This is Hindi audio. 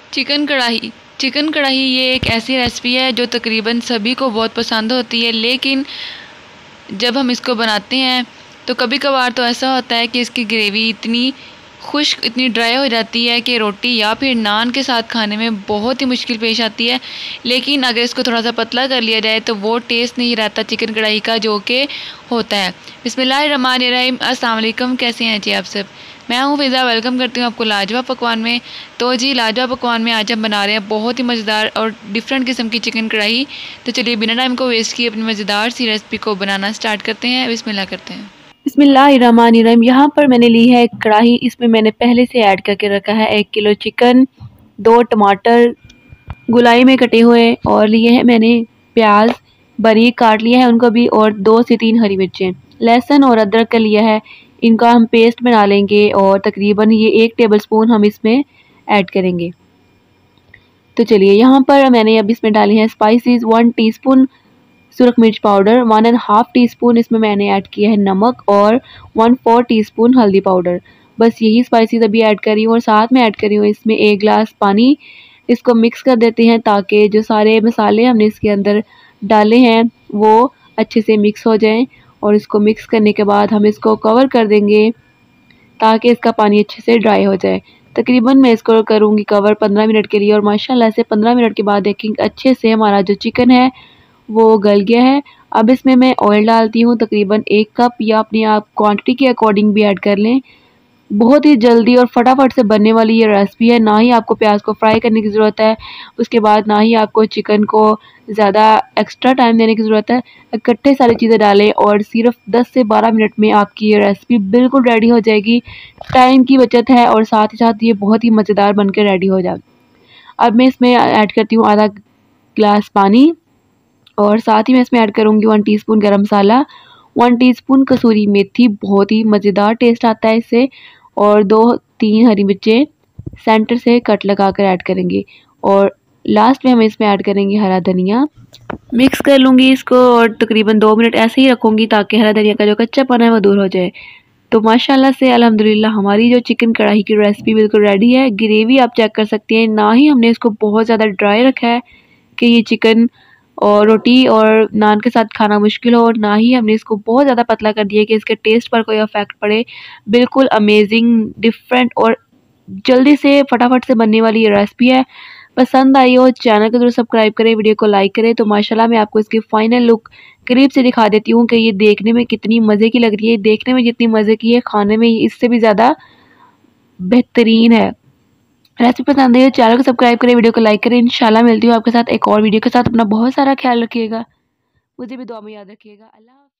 चिकन कढ़ाई ये एक ऐसी रेसिपी है जो तकरीबन सभी को बहुत पसंद होती है, लेकिन जब हम इसको बनाते हैं तो कभी कभार तो ऐसा होता है कि इसकी ग्रेवी इतनी खुश्क, इतनी ड्राई हो जाती है कि रोटी या फिर नान के साथ खाने में बहुत ही मुश्किल पेश आती है। लेकिन अगर इसको थोड़ा सा पतला कर लिया जाए तो वो टेस्ट नहीं रहता चिकन कढ़ाई का जो कि होता है। बिस्मिल्लाहिर्रहमानिर्रहीम। अस्सलाम वालेकुम, कैसे हैं जी आप सब? मैं हूँ फ़िज़ा, वेलकम करती हूँ आपको लाजवाब पकवान में। तो जी लाजवाब पकवान में आज हम बना रहे हैं बहुत ही मज़ेदार और डिफरेंट किस्म की चिकन कढ़ाई। तो चलिए बिना टाइम को वेस्ट किए अपनी मज़ेदार सी रेसिपी को बनाना स्टार्ट करते हैं। बिस्मिल्लाह करते हैं। बिस्मिल्लाहिर्रहमानिर्रहीम। यहाँ पर मैंने ली है एक कढ़ाई, इसमें मैंने पहले से ऐड करके रखा है 1 किलो चिकन, 2 टमाटर गुलाई में कटे हुए, और लिए हैं मैंने प्याज बारीक काट लिया है उनको भी, और 2 से 3 हरी मिर्चें, लहसुन और अदरक का लिया है। इनका हम पेस्ट बना लेंगे और तकरीबन ये 1 टेबलस्पून हम इसमें ऐड करेंगे। तो चलिए यहाँ पर मैंने अब इसमें डाली हैं स्पाइसेस, 1 टीस्पून सुरख मिर्च पाउडर, 1.5 टीस्पून इसमें मैंने ऐड किया है नमक, और 1/4 टीस्पून हल्दी पाउडर। बस यही स्पाइसेस अभी ऐड कर रही हूँ, और साथ में ऐड कर रही हूँ इसमें 1 गिलास पानी। इसको मिक्स कर देते हैं ताकि जो सारे मसाले हमने इसके अंदर डाले हैं वो अच्छे से मिक्स हो जाएं, और इसको मिक्स करने के बाद हम इसको कवर कर देंगे ताकि इसका पानी अच्छे से ड्राई हो जाए। तकरीबन मैं इसको करूँगी कवर 15 मिनट के लिए, और माशाल्लाह से 15 मिनट के बाद देखेंगे अच्छे से हमारा जो चिकन है वो गल गया है। अब इसमें मैं ऑयल डालती हूँ तकरीबन 1 कप, या अपनी आप क्वांटिटी के अकॉर्डिंग भी ऐड कर लें। बहुत ही जल्दी और फटाफट से बनने वाली ये रेसिपी है। ना ही आपको प्याज को फ्राई करने की ज़रूरत है, उसके बाद ना ही आपको चिकन को ज़्यादा एक्स्ट्रा टाइम देने की ज़रूरत है। इकट्ठे सारी चीज़ें डालें और सिर्फ 10 से 12 मिनट में आपकी ये रेसिपी बिल्कुल रेडी हो जाएगी। टाइम की बचत है और साथ ही साथ ये बहुत ही मज़ेदार बन के रेडी हो जाए। अब मैं इसमें ऐड करती हूँ आधा गिलास पानी, और साथ ही मैं इसमें ऐड करूँगी 1 टीस्पून गरम मसाला, 1 टीस्पून कसूरी मेथी, बहुत ही मज़ेदार टेस्ट आता है इससे, और 2-3 हरी मिर्चें सेंटर से कट लगा कर ऐड करेंगे, और लास्ट में हम इसमें ऐड करेंगे हरा धनिया। मिक्स कर लूँगी इसको और तकरीबन 2 मिनट ऐसे ही रखूँगी ताकि हरा धनिया का जो कच्चापन है वो दूर हो जाए। तो माशाल्लाह से अल्हम्दुलिल्लाह हमारी जो चिकन कढ़ाई की रेसिपी बिल्कुल रेडी है। ग्रेवी आप चेक कर सकती हैं, ना ही हमने इसको बहुत ज़्यादा ड्राई रखा है कि ये चिकन और रोटी और नान के साथ खाना मुश्किल हो, और ना ही हमने इसको बहुत ज़्यादा पतला कर दिया कि इसके टेस्ट पर कोई इफ़ेक्ट पड़े। बिल्कुल अमेजिंग, डिफरेंट और जल्दी से फटाफट से बनने वाली ये रेसिपी है। पसंद आई हो चैनल को ज़रूर सब्सक्राइब करें, वीडियो को लाइक करें। तो माशाल्लाह मैं आपको इसकी फ़ाइनल लुक करीब से दिखा देती हूँ कि ये देखने में कितनी मज़े की लग रही है। देखने में जितनी मज़े की है, खाने में इससे भी ज़्यादा बेहतरीन है। रेसिपी पसंद आई हो चैनल को सब्सक्राइब करें, वीडियो को लाइक करें। इंशाल्लाह मिलती हूँ आपके साथ एक और वीडियो के साथ। अपना बहुत सारा ख्याल रखिएगा, मुझे भी दुआ में याद रखिएगा। अल्लाह।